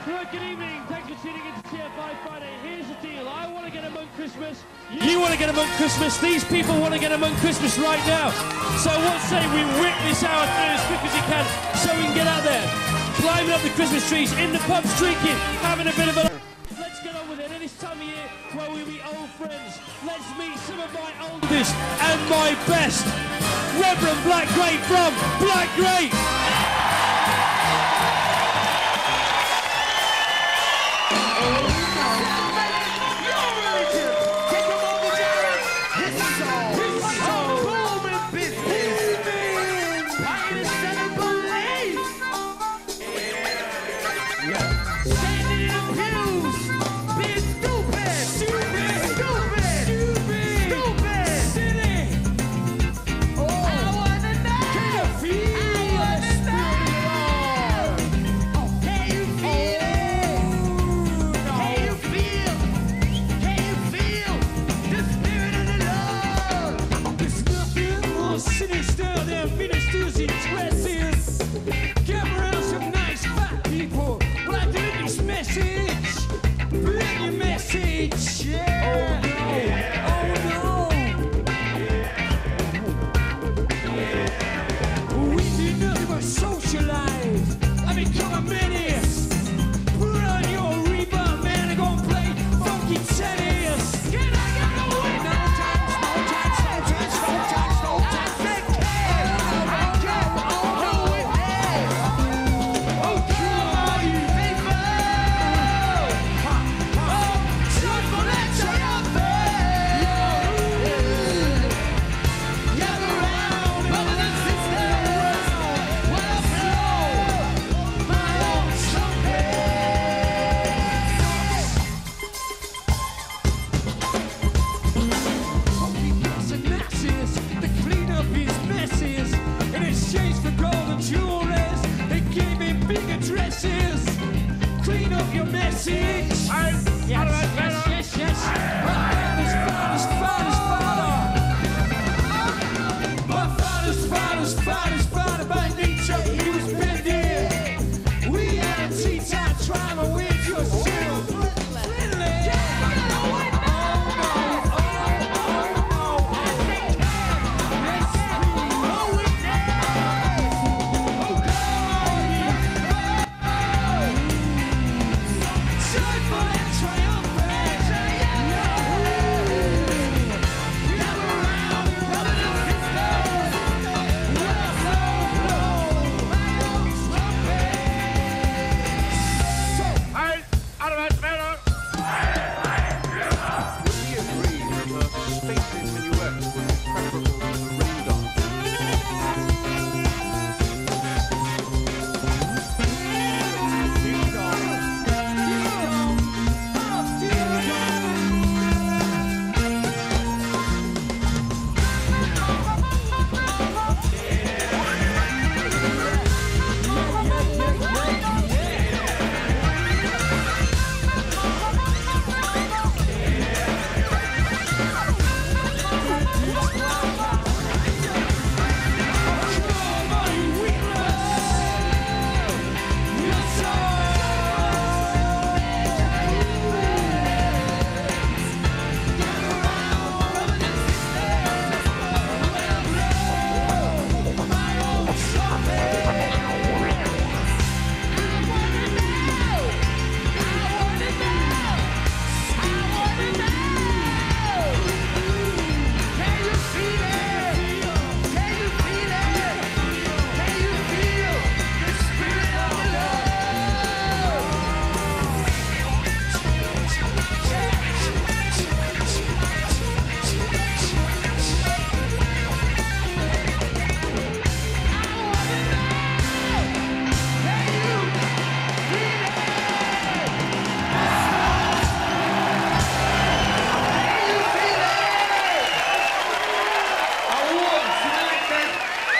Right, good evening. Thanks for tuning into TFI Friday. Here's the deal. I want to get among Christmas. You want to get among Christmas. These people want to get among Christmas right now. So what say we whip this hour through as quick as you can so we can get out there, climbing up the Christmas trees, in the pubs, drinking, having a bit of a... Let's get on with it. And this time of year where we meet old friends. Let's meet some of my oldest and my best. Reverend Black Grape from Black Grape.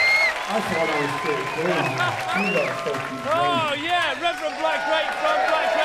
Oh yeah, Reverend Black Grape from Black